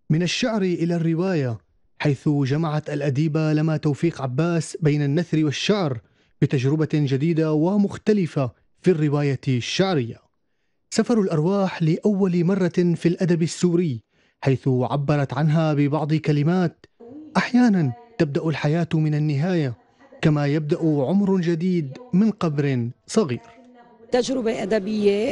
من الشعر إلى الرواية، حيث جمعت الأديبة لما توفيق عباس بين النثر والشعر بتجربة جديدة ومختلفة في الرواية الشعرية. سفر الأرواح لأول مرة في الأدب السوري، حيث عبرت عنها ببعض كلمات: أحيانا تبدأ الحياة من النهاية، كما يبدأ عمر جديد من قبر صغير. تجربة أدبية،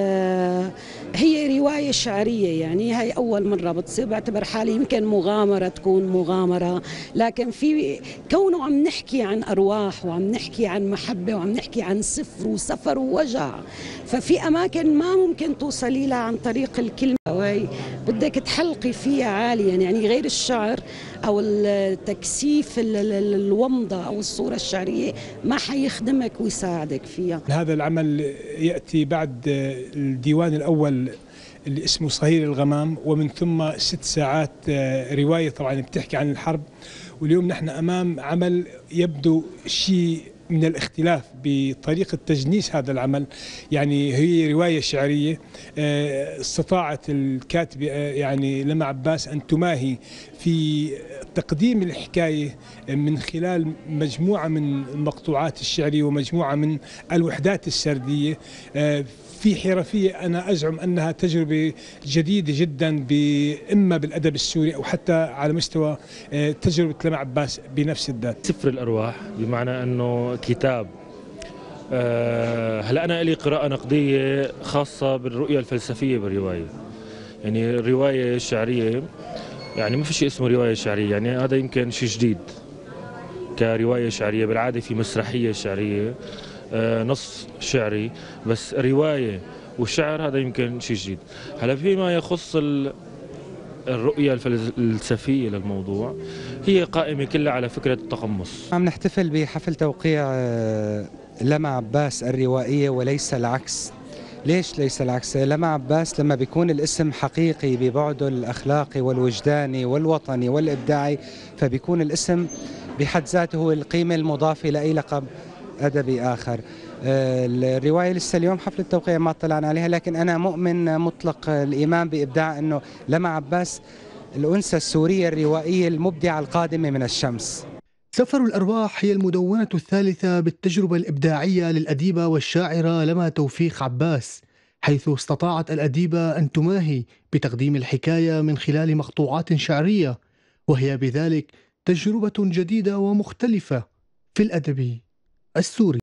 هي رواية شعرية، يعني هاي أول مرة بتصير. بعتبر حالي يمكن مغامرة تكون مغامرة، لكن في كونه عم نحكي عن أرواح وعم نحكي عن محبة وعم نحكي عن صفر وسفر ووجع، ففي أماكن ما ممكن توصلي لها عن طريق الكلمة، وهي بدك تحلقي فيها عاليا. يعني غير الشعر أو التكثيف الومضة أو الصورة الشعرية ما حيخدمك ويساعدك فيها. هذا العمل يأتي بعد الديوان الأول اللي اسمه صهيل الغمام، ومن ثم 6 ساعات رواية طبعا بتحكي عن الحرب. واليوم نحن أمام عمل يبدو شيء من الاختلاف بطريقة تجنيس هذا العمل. يعني هي رواية شعرية استطاعت الكاتبة يعني لما عباس أن تماهي في تقديم الحكاية من خلال مجموعة من المقطوعات الشعرية ومجموعة من الوحدات السردية في حرفية. أنا أزعم أنها تجربة جديدة جدا إما بالأدب السوري أو حتى على مستوى تجربة لما عباس بنفس الذات. سفر الأرواح بمعنى أنه كتاب. هلا أنا لي قراءة نقدية خاصة بالرؤية الفلسفية بالرواية. يعني الرواية الشعرية يعني ما في شيء اسمه رواية شعرية، يعني هذا يمكن شيء جديد كرواية شعرية. بالعادة في مسرحية شعرية، نص شعري، بس رواية وشعر هذا يمكن شيء جديد. هلا فيما يخص الرؤية الفلسفية للموضوع، هي قائمة كلها على فكرة التقمص. عم نحتفل بحفل توقيع لما عباس الروائية وليس العكس. ليش ليس العكس؟ لما عباس لما بيكون الاسم حقيقي ببعده الأخلاقي والوجداني والوطني والإبداعي، فبيكون الاسم بحد ذاته هو القيمة المضافة لأي لقب أدبي آخر. الرواية لسه اليوم حفل التوقيع ما اطلعنا عليها، لكن أنا مؤمن مطلق الإيمان بإبداع أنه لما عباس الأنثى السورية الروائية المبدعة القادمة من الشمس. سفر الأرواح هي المدونة الثالثة بالتجربة الإبداعية للأديبة والشاعرة لما توفيق عباس، حيث استطاعت الأديبة أن تماهي بتقديم الحكاية من خلال مقطوعات شعرية، وهي بذلك تجربة جديدة ومختلفة في الأدب السوري.